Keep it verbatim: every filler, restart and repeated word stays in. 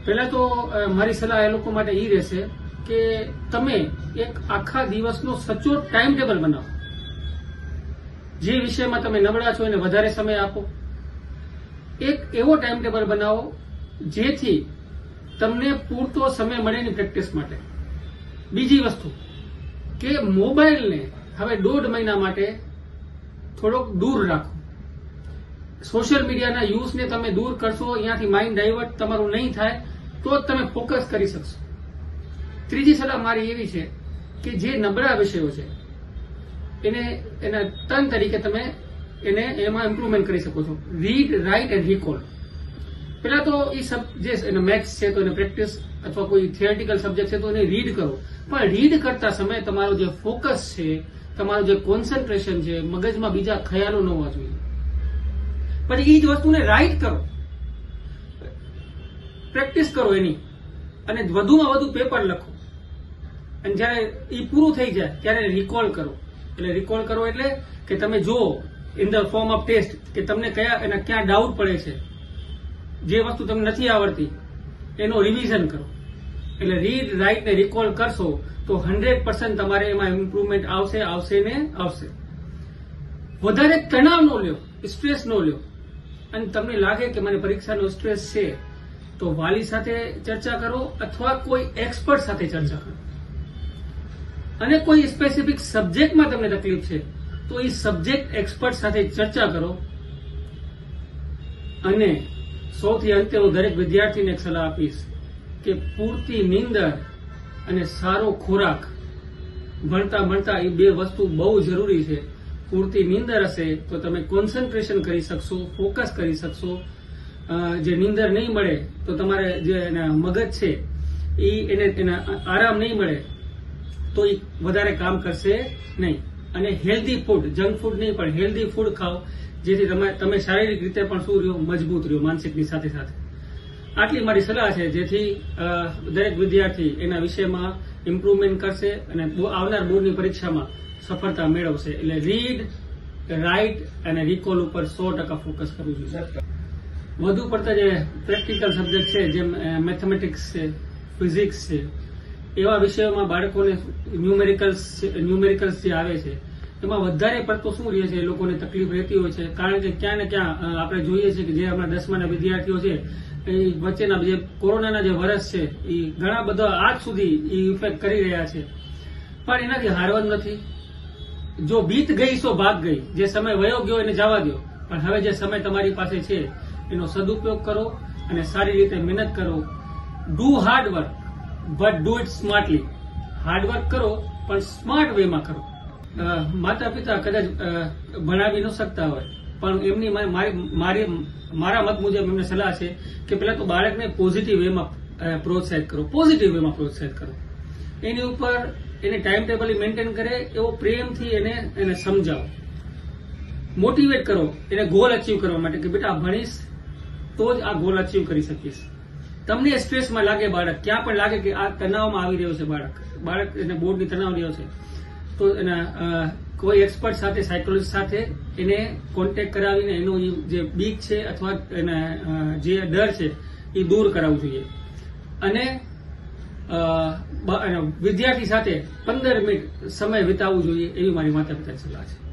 પહેલા તો મારી સલાહ એ લોકો માટે એ રહેશે કે તમે એક આખા દિવસનો સચોટ ટાઈમ ટેબલ બનાવો. જે વિષયમાં તમે નબળા છો એને વધારે સમય આપો. એક એવો ટાઈમ ટેબલ બનાવો જેથી તમને પૂરતો સમય મળે એની પ્રેક્ટિસ માટે. બીજી વસ્તુ કે મોબાઈલને હવે દોઢ મહિના માટે થોડોક દૂર રાખો. સોશિયલ મીડિયાના યુઝને તમે દૂર કરશો, અહીંયાથી માઇન્ડ ડાયવર્ટ તમારું નહીં થાય તો જ તમે ફોકસ કરી શકશો. ત્રીજી સલાહ મારી એવી છે કે જે નબળા વિષયો છે એને એના ટર્ન તરીકે તમે એને એમાં ઇમ્પ્રુવમેન્ટ કરી શકો છો. Read, write and recall. પેલા તો એ સબ જે મેથ્સ છે તો એને પ્રેક્ટિસ અથવા કોઈ થિયરિટિકલ સબ્જેક્ટ છે તો એને રીડ કરો. પણ રીડ કરતા સમયે તમારો જે ફોકસ છે, તમારું જે કોન્સન્ટ્રેશન છે, મગજમાં બીજા ખ્યાલો ન હોવા જોઈએ. પછી એ જ વસ્તુને રાઇટ કરો, પ્રેક્ટિસ કરો એની, અને વધુમાં વધુ પેપર લખો. અને જયારે એ પૂરું થઈ જાય ત્યારે રિકોલ કરો. એટલે રિકોલ કરો એટલે કે તમે જુઓ in the form of test કે તમને કયા એના ક્યાં ડાઉટ પડે છે, જે વસ્તુ તમને નથી આવડતી એનો રિવિઝન કરો. એટલે રીડ, રાઇટ ને રિકોલ કરશો તો હંડ્રેડ પર્સન્ટ તમારે એમાં ઇમ્પ્રુવમેન્ટ આવશે આવશે ને આવશે. વધારે તણાવ ન લ્યો, સ્ટ્રેસ ન લ્યો. અને તમને લાગે કે મને પરીક્ષાનો સ્ટ્રેસ છે તો વાલી સાથે ચર્ચા કરો અથવા કોઈ એક્સપર્ટ સાથે ચર્ચા કરો. અને કોઈ સ્પેસિફિક સબ્જેક્ટમાં તમને તકલીફ છે તો એ સબ્જેક્ટ એક્સપર્ટ સાથે ચર્ચા કરો. અને સૌથી અંતે હું દરેક વિદ્યાર્થીને એક સલાહ આપીશ કે પૂરતી નીંદર અને સારો ખોરાક. ભણતા ભણતા એ બે વસ્તુ બહુ જરૂરી છે. પૂરતી નીંદર હશે તો તમે કોન્સન્ટ્રેશન કરી શકશો, ફોકસ કરી શકશો. જે નીંદર નહીં મળે તો તમારે જે એના મગજ છે એ એને એના આરામ નહીં મળે તો એ વધારે કામ કરશે નહીં. અને હેલ્ધી ફૂડ, જંક ફૂડ નહીં પણ હેલ્ધી ફૂડ ખાઓ જેથી તમે તમે શારીરિક રીતે પણ શું રહ્યો, મજબૂત રહ્યો માનસિકની સાથે સાથે. આટલી મારી સલાહ છે જેથી દરેક વિદ્યાર્થી એના વિષયમાં ઇમ્પ્રુવમેન્ટ કરશે અને આવનાર બોર્ડની પરીક્ષામાં સફળતા મેળવશે. એટલે રીડ, રાઇટ અને રિકોલ ઉપર સો ટકા ફોકસ કરવું જોઈએ. વધુ પડતા જે પ્રેક્ટિકલ સબ્જેક્ટ છે જેમ મેથેમેટિક્સ છે, ફિઝિક્સ છે, એવા વિષયોમાં બાળકોને ન્યુમેરિકલ્સ ન્યુમેરિકલ્સ જે આવે છે એમાં વધારે પડતો શું રહે છે, એ લોકોને તકલીફ રહેતી હોય છે. કારણ કે ક્યાં ને ક્યાં આપણે જોઈએ છીએ કે જે આપણા દસમાના વિદ્યાર્થીઓ છે એ વચ્ચેના જે કોરોનાના જે વર્ષ છે એ ઘણા બધા આજ સુધી એ ઇફેક્ટ કરી રહ્યા છે. પણ એનાથી હારવાનું નથી. જો બીત ગઈ સો ભાગ ગઈ. જે સમય વયો ગયો એને જવા દો. પણ હવે જે સમય તમારી પાસે છે એનો સદુપયોગ કરો અને સારી રીતે મહેનત કરો. Do hard work but do it smartly. Hard work કરો પણ સ્માર્ટ વેમાં કરો. માતા પિતા કદાચ ભણાવી ન શકતા હોય પણ એમની મારી મારી મારા મત મુજબ એમને સલાહ છે કે પહેલા તો બાળકને પોઝિટિવ વેમાં પ્રોત્સાહિત કરો, પોઝિટિવ વેમાં પ્રોત્સાહિત કરો. એની ઉપર એને ટાઈમ ટેબલ મેન્ટેન કરે એવો પ્રેમથી એને એને સમજાવો, મોટિવેટ કરો એને ગોલ અચીવ કરવા માટે કે બેટા ભણીશ તો જ આ ગોલ અચીવ કરી શકીશ. તમને સ્ટ્રેસમાં લાગે બાળક, ક્યાં પણ લાગે કે આ તણાવમાં આવી રહ્યો છે બાળક બાળક એને બોર્ડની તણાવ રહ્યો છે તો એના કોઈ એક્સપર્ટ સાથે, સાયકોલોજીસ્ટ સાથે એને કોન્ટેક્ટ કરાવીને એનો જે બીક છે અથવા એના જે ડર છે એ દૂર કરાવવું જોઈએ. અને વિદ્યાર્થી સાથે પંદર મિનિટ સમય વિતાવવું જોઈએ એવી મારી માતા પિતાની સલાહ છે.